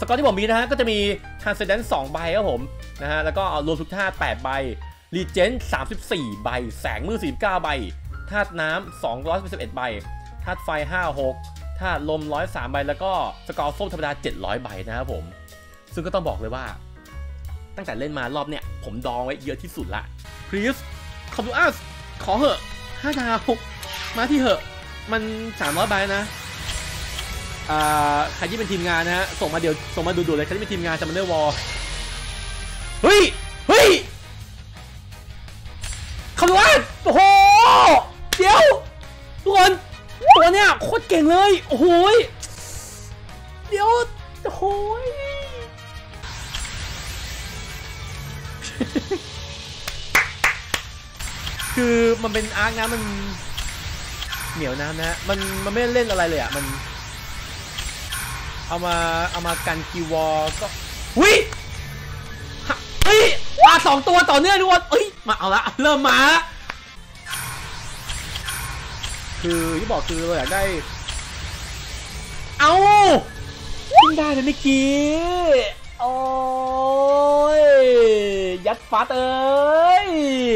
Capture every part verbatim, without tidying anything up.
สกอร์ที่ผมมีนะฮะก็จะมี Transcendence สองใบครับผมนะฮะแล้วก็รวมทุกธาตุแปดใบ Regen สามสิบสี่ใบแสงมืดสี่สิบเก้าใบธาตุน้ำสองร้อยสิบเอ็ดใบธาตุไฟห้า หกธาตุลมหนึ่งร้อยสามใบแล้วก็สกอร์ส้มธรรมดาเจ็ดร้อยใบนะครับผมซึ่งก็ต้องบอกเลยว่าตั้งแต่เล่นมารอบเนี้ยผมดองไว้เยอะที่สุดละ Please ขอบคุณอัสขอเหอะห้าดาวมาที่เหอะมันสามร้อยใบนะอ่าใครที่เป็นทีมงานนะฮะส่งมาเดี๋ยวส่งมาดูๆเลยใครที่เป็นทีมงานจะมาเลือกวอลเฮ้ยเฮ้ยขอบคุณอัสโอ้โหเดี๋ยวทุกคนตัวเนี้ยโคตรเก่งเลยโอ้โหเดี๋ยวโอ้โหคือมันเป็นอาร์คนะมันเหนียวน้ำนะมันมันไม่เล่นอะไรเลยอ่ะมันเอามาเอามากันคิววอลก็หุ้ยเฮ้ยมาสองตัวต่อเนื่องทุกคนเอ้ยมาเอาละเริ่มมาคือที่บอกคือเราอยากได้เอาเพิ่งได้เลยเมื่อกี้โอ้ยยัดฟัดเอ้ย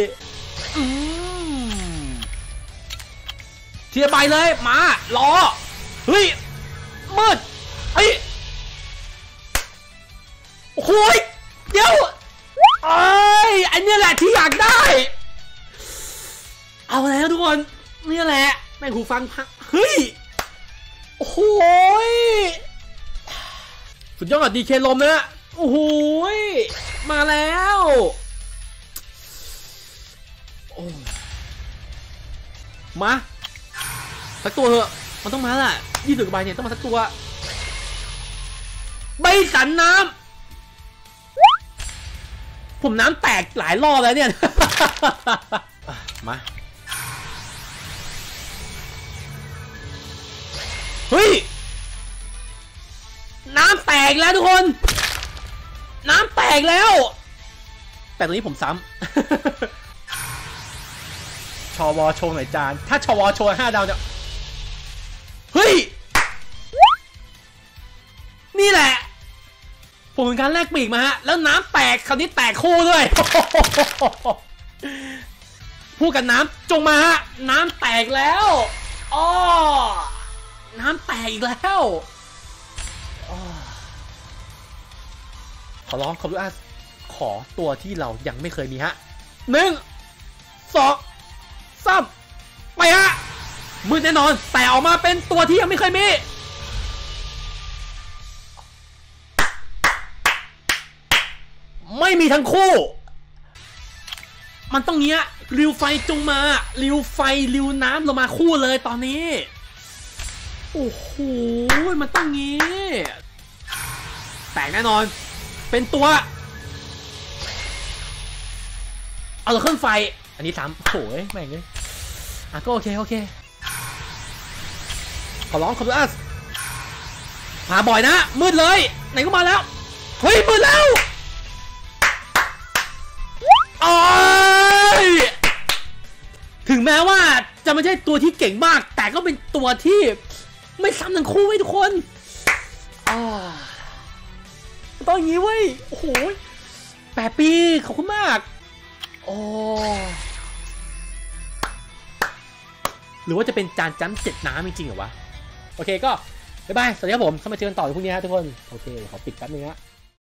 เทียบไปเลยมารอเฮ้ยมืดเฮ้ยโอ้ยเดี๋ยวเอ้ยอันนี้แหละที่อยากได้เอาแล้วทุกคนนี่แหละแม่งหูฟังพังเฮ้ยโอ้โหสุดยอดดีเคลมนะโอ้โหมาแล้วโอ้มาสักตัวเถอะมันต้องมาแหละยี่สิบกว่าใบเนี่ยต้องมาสักตัวใบสันน้ำผมน้ำแตกหลายรอบแล้วเนี่ยมาเฮ้ยน้ำแตกแล้วทุกคนน้ำแตกแล้วแต่ตรงนี้ผมซ้ำชวโชว์หน่อยจานถ้าชวโชว์ห้าดาวเนี่ยเฮ้ยนี่แหละผมเป็นการแลกปีกมาฮะแล้วน้ำแตกคราวนี้แตกคู่ด้วยพูดกันน้ำจงมาฮะน้ำแตกแล้วอ้อน้ำแตกอีกแล้วขอร้องขอรู้อ่ะขอตัวที่เรายังไม่เคยมีฮะหนึ่งสองสามไปฮะมืดแน่นอนแต่ออกมาเป็นตัวที่ยังไม่เคยมีไม่มีทั้งคู่มันต้องเงี้ยริวไฟจงมาริวไฟริวน้ำเรามาคู่เลยตอนนี้โอ้โหมันต้องงี้แตกแน่นอนเป็นตัวเอาเครื่องไฟอันนี้สามโอ้ยแม่งเลยอ่ะก็โอเคโอเคขอร้องขอบคุณอัสมาบ่อยนะมืดเลยไหนก็มาแล้วเฮ้ยมืดแล้วโอ้ยถึงแม้ว่าจะไม่ใช่ตัวที่เก่งมากแต่ก็เป็นตัวที่ไม่ซ้ำทั้งคู่ไว้ทุกคนอ่าต้องอย่างนี้เว้ยโอ้โหแปดปีขอบคุณมากโอ้หรือว่าจะเป็นจานจ้ำเจ็ดน้ำจริงๆเหรอวะโอเคก็บ๊ายบายสวัสดีครับผมเข้ามาเจอกันต่อในพรุ่งนี้ฮะทุกคนโอเคขอปิดแป๊บนึงฮะ